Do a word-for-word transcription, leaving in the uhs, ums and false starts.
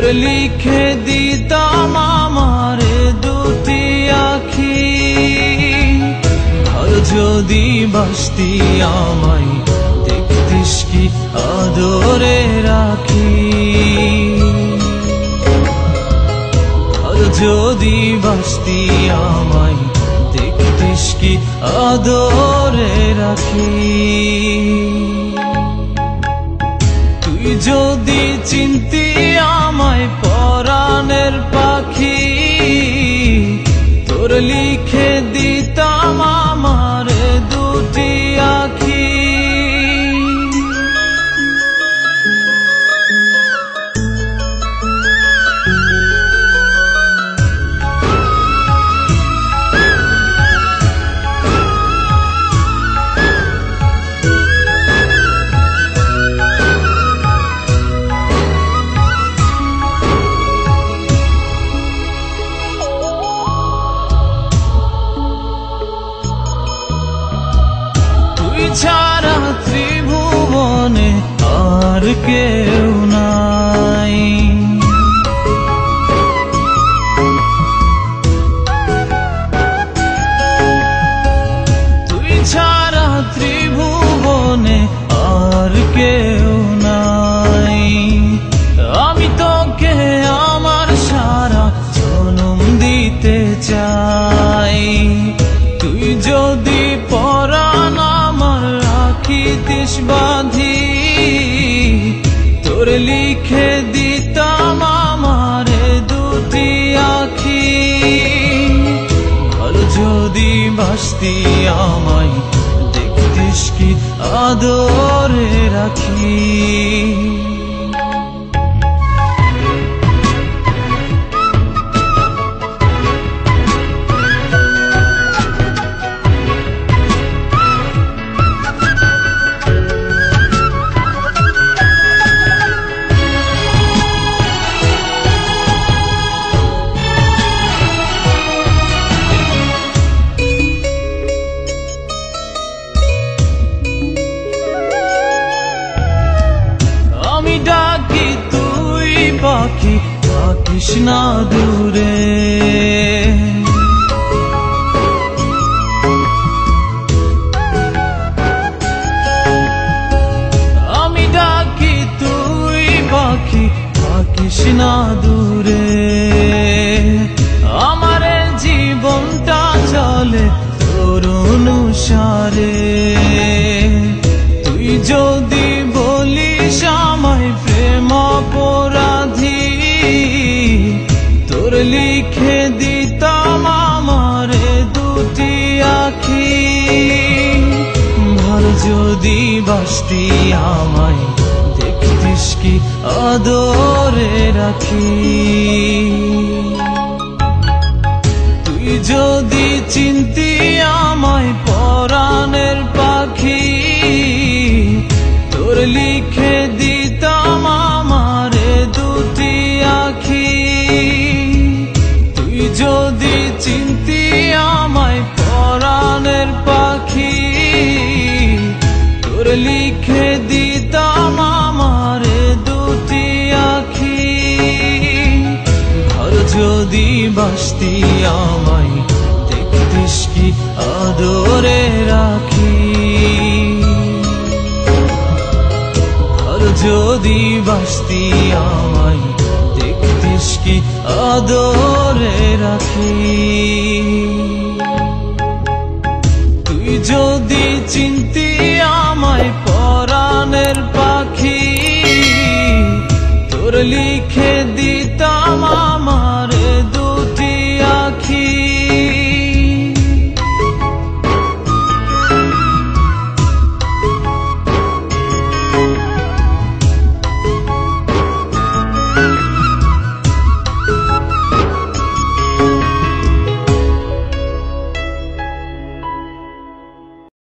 লিখে দিতাম আমার দুটি আখি। আর যদি বাসতি আমায় দেখতিস কি আদরে রাখি। আর যদি বাসতি আমায় দেখতিস কি আদরে রাখি। তুই যদি চিনতি আমায় পরাণের পাখি, তোর লিখে দিতাম আমার দুটি আখি। ছাড়া ত্রিভুবনে আর কেউ নাই। তুই ছাড়া ত্রিভুবনে আর কেউ নাই। আমি তোকে আমার সারা জনম দিতে চাই। তুই যদি পরাণ রাখিতিস বাঁধি, তোর লিখে দিতাম আমার দুটি আখি। আর যদি বাসতি আমায় দেখতিস কি আদরে রাখি। ডাকি তুই পাখি থাকিস না দূরে। আমি ডাকি তুই পাখি থাকিস না দূরে। আমার জীবনটা চলে তোর অনুসারে। তুই যদি বলিস আমায় প্রেম অপরাধী, তোর লিখে দিতাম আমার দুটি আখি। ভালো যদি বাসতি আমায় দেখতিস কি আদরে রাখি। তুই যদি চিনতি আমায় পরাণের পাখি, তোর লিখে দিতাম আমার দুটি আখি। তুই যদি চিনতি আমায় পরাণের পাখি, তোর লিখে দিতাম আমার দুটি আখি। আর যদি বাসতি আমায় দেখতিস কি আদরে রাখি। যদি বাসতি আমায় দেখতিস কি আদরে রাখি। তুই যদি চিনতি আমায় পরাণের পাখি, তোর লিখে দিতাম